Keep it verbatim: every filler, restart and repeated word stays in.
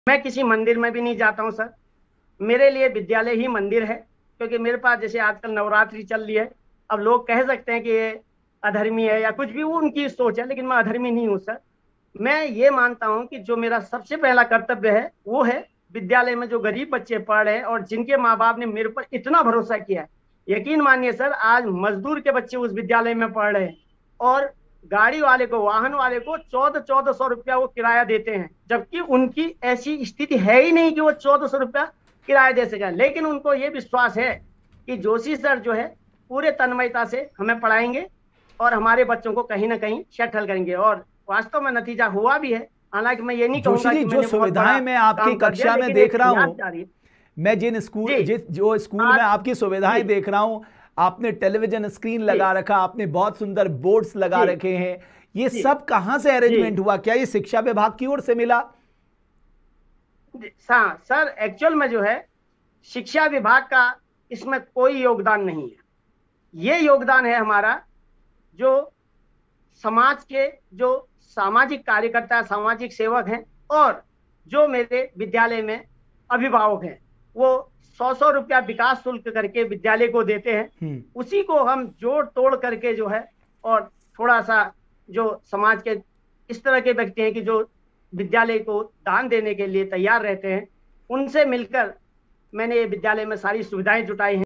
मैं किसी मंदिर में भी नहीं जाता हूँ सर। मेरे लिए विद्यालय ही मंदिर है, क्योंकि मेरे पास जैसे आजकल नवरात्रि चल रही है। अब लोग कह सकते हैं कि ये अधर्मी है या कुछ भी, वो उनकी सोच है, लेकिन मैं अधर्मी नहीं हूँ सर। मैं ये मानता हूँ कि जो मेरा सबसे पहला कर्तव्य है वो है विद्यालय में जो गरीब बच्चे पढ़ रहे हैं और जिनके माँ बाप ने मेरे पर इतना भरोसा किया है। यकीन मानिए सर, आज मजदूर के बच्चे उस विद्यालय में पढ़ रहे हैं और गाड़ी वाले को, वाहन वाले को चौदह चौदह सौ रुपया वो किराया देते हैं, जबकि उनकी ऐसी स्थिति है ही नहीं कि वो चौदह सौ रुपया किराया दे सके। लेकिन उनको ये विश्वास है कि जोशी सर जो है पूरे तन्मयता से हमें पढ़ाएंगे और हमारे बच्चों को कहीं ना कहीं सेटल करेंगे, और वास्तव में नतीजा हुआ भी है। हालांकि मैं ये नहीं जोशी कहूंगा जी, कि जो मैंने बहुत बड़ा सुविधाएं मैं आपकी काम कर दिया, कक्षा में लेकिन देख एक रहा याद हूं, जारी। मैं जिन स्कूल जी। जिस जो स्कूल में आज। आपकी सुविधाएं जी। देख रहा हूं, आपने टेलीविजन स्क्रीन जी। लगा रखा, आपने बहुत सुंदर बोर्ड्स लगा जी। रखे हैं। ये जी। सब कहां से जी। अरेंजमेंट हुआ? क्या ये शिक्षा विभाग की ओर से मिला? हाँ सर, एक्चुअल में जो है शिक्षा विभाग का इसमें कोई योगदान नहीं है। ये योगदान है हमारा, जो समाज के जो सामाजिक कार्यकर्ता, सामाजिक सेवक हैं, और जो मेरे विद्यालय में अभिभावक हैं, वो सौ सौ रुपया विकास शुल्क करके विद्यालय को देते हैं। हम्म। उसी को हम जोड़ तोड़ करके जो है, और थोड़ा सा जो समाज के इस तरह के व्यक्ति हैं कि जो विद्यालय को दान देने के लिए तैयार रहते हैं, उनसे मिलकर मैंने ये विद्यालय में सारी सुविधाएं जुटाई हैं।